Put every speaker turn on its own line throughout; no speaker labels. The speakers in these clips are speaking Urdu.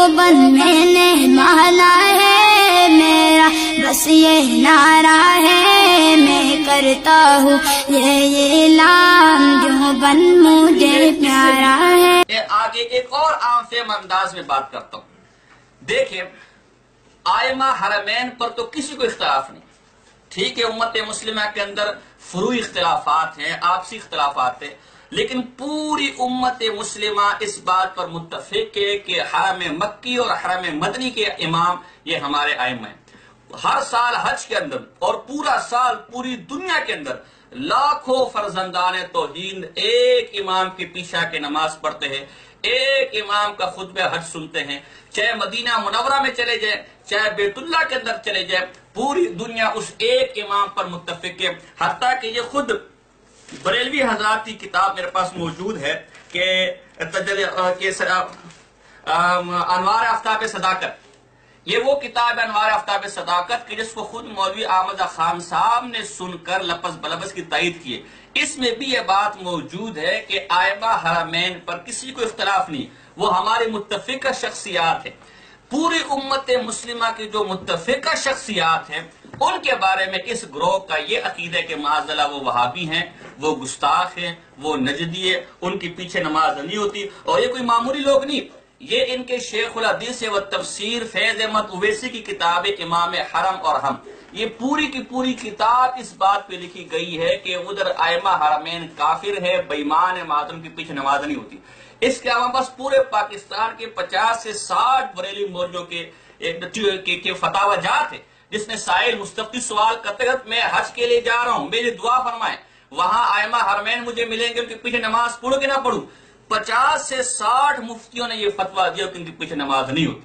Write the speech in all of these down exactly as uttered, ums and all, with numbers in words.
دیوبند میں نے مانا ہے میرا بس یہ نعرہ ہے، میں کرتا ہوں یہ اعلان دیوبند مجھے پیارا ہے۔
آگے ایک اور عام فہم انداز میں بات کرتا ہوں۔ دیکھیں، ائمہ حرمین پر تو کسی کو اختلاف نہیں، ٹھیک ہے، امت مسلمہ کے اندر فروعی اختلافات ہیں، آپسی اختلافات ہیں، لیکن پوری امت مسلمہ اس بات پر متفق ہے کہ حرم مکی اور حرم مدنی کے امام یہ ہمارے ائمہ ہیں۔ ہر سال حج کے اندر اور پورا سال پوری دنیا کے اندر لاکھوں فرزندان توحید ایک امام کے پیچھے کے نماز پڑھتے ہیں، ایک امام کا خطبہ حج سنتے ہیں، چاہے مدینہ منورہ میں چلے جائیں، چاہے بیت اللہ کے اندر چلے جائیں، پوری دنیا اس ایک امام پر متفق ہے۔ حتیٰ کہ یہ خود بریلوی حضرات کی کتاب میرے پاس موجود ہے کہ انوار آفتاب صداقت، یہ وہ کتاب ہے انوار آفتاب صداقت کی جس کو خود مولوی احمد خان صاحب نے سن کر لفظ بلفظ کی تائید کیے۔ اس میں بھی یہ بات موجود ہے کہ ائمہ حرمین پر کسی کو اختلاف نہیں، وہ ہماری متفقہ شخصیات ہیں۔ پوری امت مسلمہ کی جو متفقہ شخصیات ہیں ان کے بارے میں اس گروہ کا یہ عقیدہ ہے کہ معاذاللہ وہ وہابی ہیں، وہ گستاخ ہیں، وہ نجدی ہے، ان کے پیچھے نماز نہیں ہوتی، اور یہ کوئی معمولی لوگ نہیں، یہ ان کے شیخ الحدیث و تفسیر فیض احمد اویسی کی کتاب امام حرم اور ہم، یہ پوری کی پوری کتاب اس بات پہ لکھی گئی ہے کہ ادھر ائمہ حرمین کافر ہے، بے ایمان ہے، معظم کے پیچھے نماز نہیں ہوتی۔ اس کے علاوہ بس پورے پاکستان کے پچاس سے ساٹھ بریلی مولویوں کے فتاوی جات ہے، جس نے سائل مستفتی سوال کرتے ہیں میں حج کے لیے جا رہا ہوں، میری دعا فرمائیں، وہاں ائمہ حرمین مجھے ملیں گے، ان کے پیچھے نماز پڑھوں کہ نہ پڑھوں؟ پچاس سے ساٹھ مفتیوں نے یہ فتویٰ دیا کہ ان کے پیچھے نماز نہیں ہوتی۔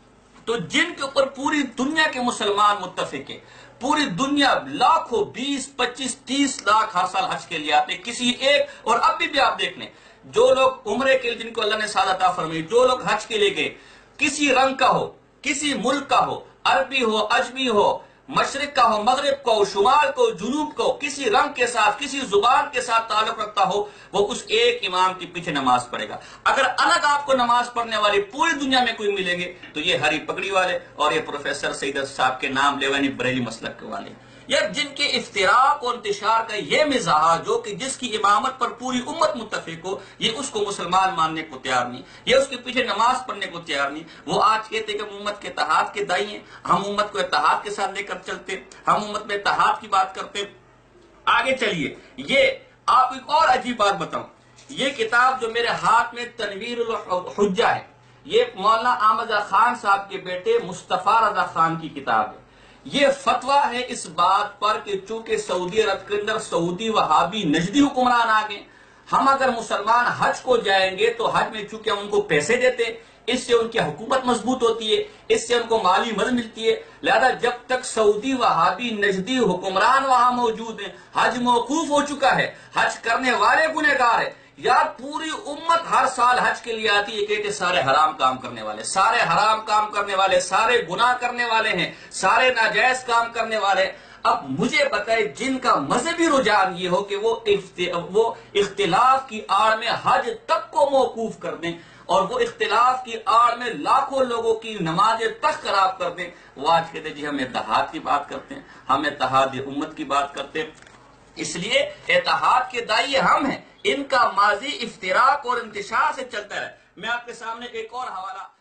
تو جن کے اوپر پوری دنیا کے مسلمان متفق ہیں، پوری دنیا لاکھوں بیس پچیس تیس لاکھ ہر سال حج کے لیے آتے، کسی ایک، اور اب بھی آپ دیکھ لیں جو لوگ عمرے کے لیے جن کو اللہ نے سعادت عطا فرمائی، جو لوگ حج کے لیے گئے، کسی رنگ کا ہو، کسی ملک کا ہو، عربی ہو، اجمی ہو، مشرق کا ہو، مغرب کا ہو، شمال کو، جنوب کو، کسی رنگ کے ساتھ، کسی زبان کے ساتھ تعلق رکھتا ہو، وہ اس ایک امام کے پیچھے نماز پڑھے گا۔ اگر الگ آپ کو نماز پڑھنے والے پوری دنیا میں کوئی ملیں گے تو یہ ہری پگڑی والے اور یہ پروفیسر سید صاحب کے نام لے ہوئے بریلی مسلک کے والے، یہ جن کے افتراق اور انتشار کا یہ مزاح جو کہ جس کی امامت پر پوری امت متفق ہو، یہ اس کو مسلمان ماننے کو تیار نہیں، یہ اس کے پیچھے نماز پڑھنے کو تیار نہیں۔ وہ آج کہتے ہیں کہ ہم امت کے اتحاد کے دائی ہیں، ہم امت کو اتحاد کے ساتھ لے کر چلتے، ہم امت میں اتحاد کی بات کرتے۔ آگے چلیے، یہ آپ ایک اور عجیب بات بتاؤں، یہ کتاب جو میرے ہاتھ میں تنویر الحجہ ہے، یہ مولانا احمد خان صاحب کے بیٹے مصطفیٰ رضا خان کی کتاب ہے۔ یہ فتویٰ ہے اس بات پر کہ چونکہ سعودی عرب کے اندر سعودی وہابی نجدی حکمران آگئے، ہم اگر مسلمان حج کو جائیں گے تو حج میں چونکہ ہم ان کو پیسے دیتے، اس سے ان کی حکومت مضبوط ہوتی ہے، اس سے ان کو مالی مدد ملتی ہے، لہذا جب تک سعودی وہابی نجدی حکمران وہاں موجود ہیں حج موقوف ہو چکا ہے، حج کرنے والے گنہگار ہیں۔ یار پوری امت ہر سال حج کے لیے آتی ہے کہ کہ سارے حرام کام کرنے والے، سارے حرام کام کرنے والے، سارے گناہ کرنے والے ہیں، سارے ناجائز کام کرنے والے۔ اب مجھے بتائے جن کا مذہبی رجحان یہ ہو کہ وہ وہ اختلاف کی آڑ میں حج تک کو موقوف کر دیں اور وہ اختلاف کی آڑ میں لاکھوں لوگوں کی نمازیں تک خراب کر دیں، وہ آج کہتے جی ہم اتحاد کی بات کرتے ہیں، ہم اتحاد امت کی بات کرتے ہیں۔ اس لیے اتحاد کے دائی ہم ہیں، ان کا ماضی افتراق اور انتشار سے چلتا ہے۔ میں آپ کے سامنے ایک اور حوالہ